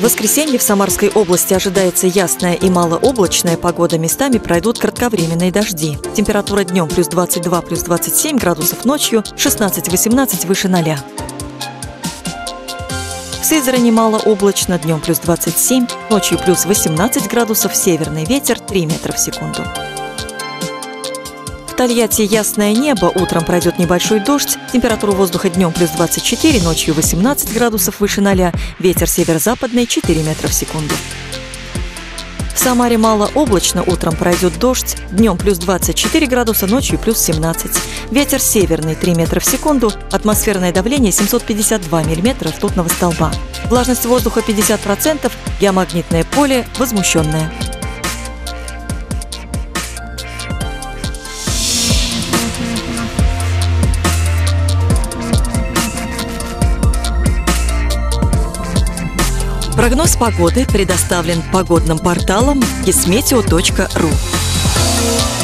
В воскресенье в Самарской области ожидается ясная и малооблачная погода. Местами пройдут кратковременные дожди. Температура днем плюс 22, плюс 27 градусов, ночью 16-18 выше 0. В Сызрани малооблачно, днем плюс 27, ночью плюс 18 градусов, северный ветер 3 метра в секунду. В Тольятти ясное небо, утром пройдет небольшой дождь, температура воздуха днем плюс 24, ночью 18 градусов выше 0, ветер северо-западный 4 метра в секунду. В Самаре малооблачно, утром пройдет дождь, днем плюс 24 градуса, ночью плюс 17. Ветер северный 3 метра в секунду, атмосферное давление 752 миллиметра ртутного столба. Влажность воздуха 50%, геомагнитное поле возмущенное. Прогноз погоды предоставлен погодным порталом Gizmeteo.ru.